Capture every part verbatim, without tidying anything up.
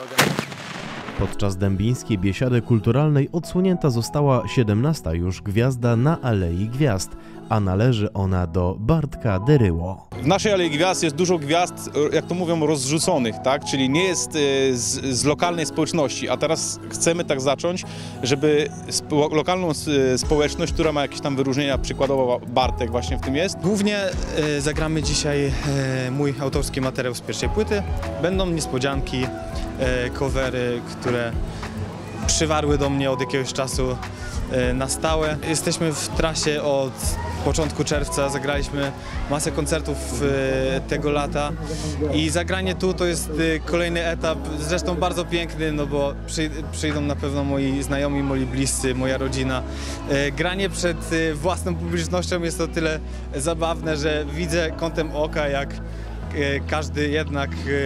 Podczas dębińskiej biesiady kulturalnej odsłonięta została siedemnasta już gwiazda na Alei Gwiazd, a należy ona do Bartka Deryło. W naszej Alei Gwiazd jest dużo gwiazd, jak to mówią, rozrzuconych, tak? Czyli nie jest z, z lokalnej społeczności, a teraz chcemy tak zacząć, żeby spo, lokalną społeczność, która ma jakieś tam wyróżnienia, przykładowo Bartek właśnie w tym jest. Głównie e, zagramy dzisiaj e, mój autorski materiał z pierwszej płyty. Będą niespodzianki, e, covery, które przywarły do mnie od jakiegoś czasu e, na stałe. Jesteśmy w trasie od początku czerwca, zagraliśmy masę koncertów e, tego lata i zagranie tu to jest e, kolejny etap, zresztą bardzo piękny, no bo przy, przyjdą na pewno moi znajomi, moi bliscy, moja rodzina. E, granie przed e, własną publicznością jest o tyle zabawne, że widzę kątem oka, jak e, każdy jednak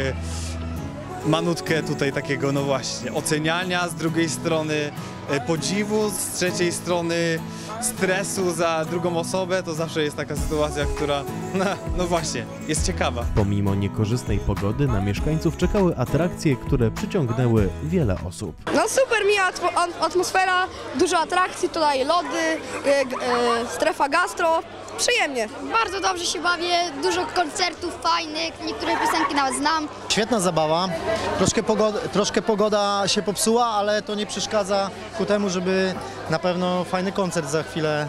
e, ma nutkę tutaj takiego, no właśnie, oceniania, z drugiej strony e, podziwu, z trzeciej strony stresu za drugą osobę. To zawsze jest taka sytuacja, która, no, no właśnie, jest ciekawa. Pomimo niekorzystnej pogody na mieszkańców czekały atrakcje, które przyciągnęły wiele osób. No super miła atmosfera, dużo atrakcji, tutaj lody, e, e, strefa gastro. Przyjemnie. Bardzo dobrze się bawię, dużo koncertów fajnych, niektóre piosenki nawet znam. Świetna zabawa, troszkę pogoda, troszkę pogoda się popsuła, ale to nie przeszkadza ku temu, żeby na pewno fajny koncert za chwilę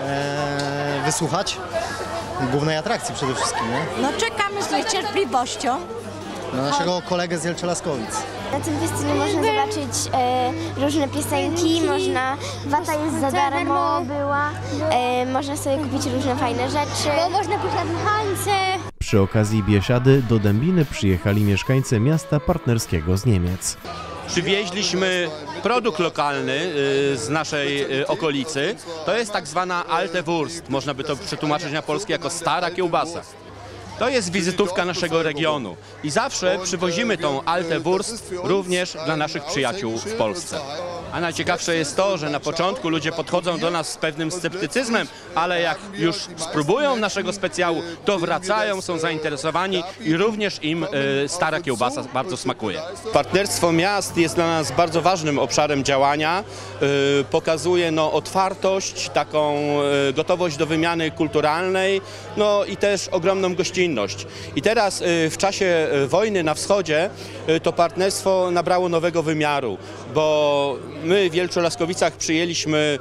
e, wysłuchać. Głównej atrakcji przede wszystkim, nie? No czekamy z niecierpliwością. Na naszego kolegę z Jelczo-Laskowic. Na tym festiwalu można zobaczyć e, różne piosenki, można, wata jest za darmo była, e, można sobie kupić różne fajne rzeczy. Bo można pójść na dmuchańce. Przy okazji biesiady do Dębiny przyjechali mieszkańcy miasta partnerskiego z Niemiec. Przywieźliśmy produkt lokalny z naszej okolicy. To jest tak zwana Alte Wurst. Można by to przetłumaczyć na polski jako stara kiełbasa. To jest wizytówka naszego regionu i zawsze przywozimy tą Alte Wurst również dla naszych przyjaciół w Polsce. A najciekawsze jest to, że na początku ludzie podchodzą do nas z pewnym sceptycyzmem, ale jak już spróbują naszego specjału, to wracają, są zainteresowani i również im y, stara kiełbasa bardzo smakuje. Partnerstwo miast jest dla nas bardzo ważnym obszarem działania. Y, pokazuje no, otwartość, taką y, gotowość do wymiany kulturalnej, no i też ogromną gościnność. I teraz y, w czasie wojny na wschodzie y, to partnerstwo nabrało nowego wymiaru, bo my w Jelczo-Laskowicach przyjęliśmy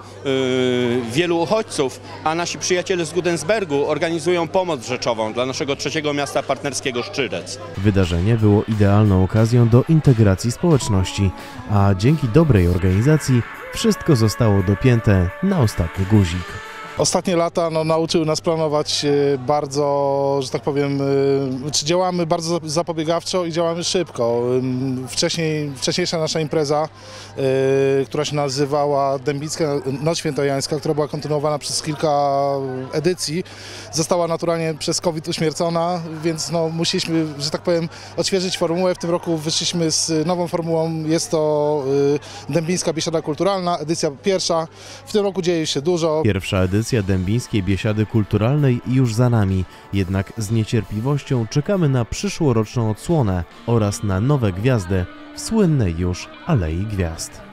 y, wielu uchodźców, a nasi przyjaciele z Gudensbergu organizują pomoc rzeczową dla naszego trzeciego miasta partnerskiego Szczyrec. Wydarzenie było idealną okazją do integracji społeczności, a dzięki dobrej organizacji wszystko zostało dopięte na ostatni guzik. Ostatnie lata no, nauczyły nas planować bardzo, że tak powiem, czy działamy bardzo zapobiegawczo i działamy szybko. Wcześniej, wcześniejsza nasza impreza, która się nazywała Dębicka Noc Świętojańska, która była kontynuowana przez kilka edycji, została naturalnie przez COVID uśmiercona, więc no, musieliśmy, że tak powiem, odświeżyć formułę. W tym roku wyszliśmy z nową formułą, jest to Dębińska Biesiada Kulturalna, edycja pierwsza. W tym roku dzieje się dużo. Pierwsza edycja Dębińskiej Biesiady Kulturalnej już za nami, jednak z niecierpliwością czekamy na przyszłoroczną odsłonę oraz na nowe gwiazdy w słynnej już Alei Gwiazd.